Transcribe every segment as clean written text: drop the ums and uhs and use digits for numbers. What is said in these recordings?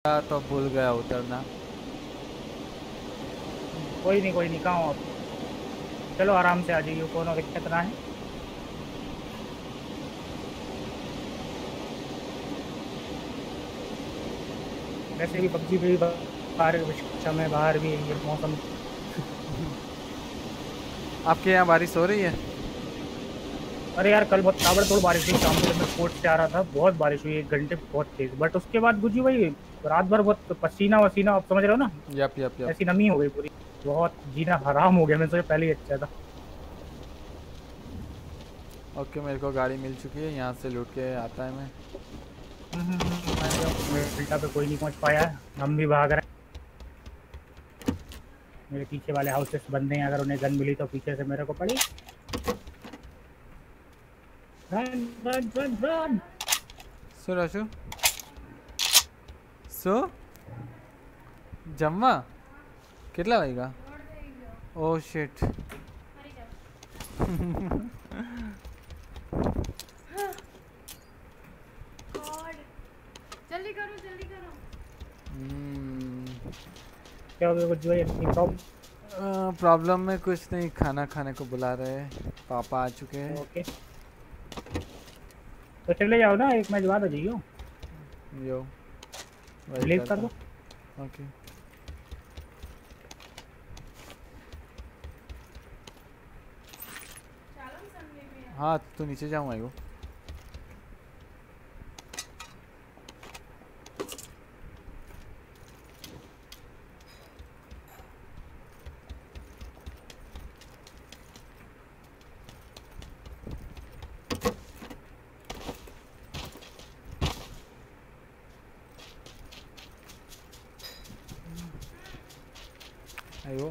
तो भूल गया उतरना। कोई नहीं, कहाँ हो आप? चलो आराम से आ जाइए, कोनो दिक्कत ना है। वैसे भी पबजी पे भी बाहर समय बाहर भी ये मौसम। आपके यहाँ बारिश हो रही है? अरे यार कल बहुत ताबड़तोड़ बारिश हुई, शाम को जब मैं स्पोर्ट्स से आ रहा था बहुत बारिश हुई, 1 घंटे बहुत तेज। बट उसके बाद गुजू भाई रात भर बहुत पसीना वसीना, आप समझ रहे हो ना, यप यप यप। ऐसी नमी हो गई पूरी। बहुत जीना हराम हो गया, मैं सोचा पहले ही अच्छा था। ओके, मेरे को गाड़ी मिल चुकी है, यहाँ से लूट के आता है मैं। मिल्टा पे कोई नहीं पहुंच पाया है, हम भी भाग रहे हैं। मेरे पीछे वाले हाउसेस बंदे हैं, अगर उन्हें गन मिली तो पीछे से मेरे को पड़ी। Run run run run. सो राशु, सो जम्मा कितना वाएगा? Oh shit. जल्दी करो जल्दी करो। क्या हो गया कुछ भाई, अपनी प्रॉब्लम? प्रॉब्लम में कुछ नहीं, खाना खाने को बुला रहे हैं, पापा आ चुके हैं। ओके, तो चले जाओ ना, एक मैच बाद आ जाइयो। यो वही रिलीज कर करता। दो। ओके। हाँ तो नीचे जाऊँ आएगो। आयो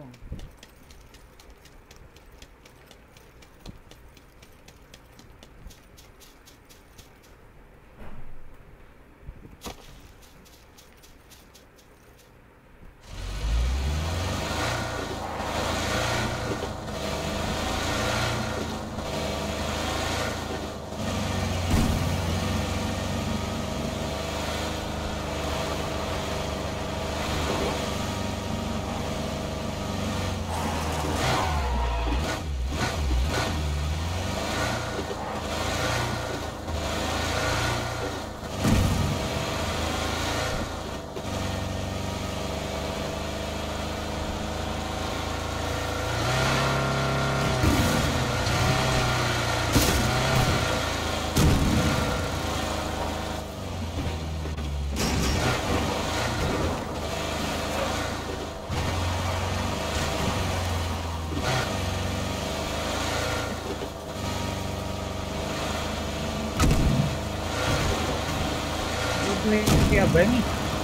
क्या बनी?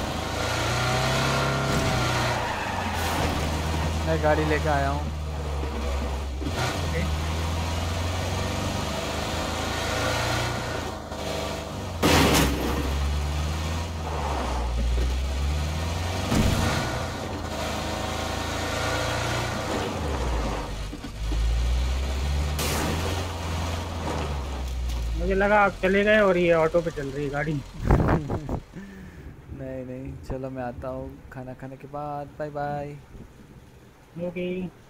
मैं गाड़ी लेकर आया हूँ। मुझे लगा आप चले गए और ये ऑटो पे चल रही है गाड़ी। नहीं नहीं, चलो मैं आता हूँ खाना खाने के बाद। Bye bye. ओके।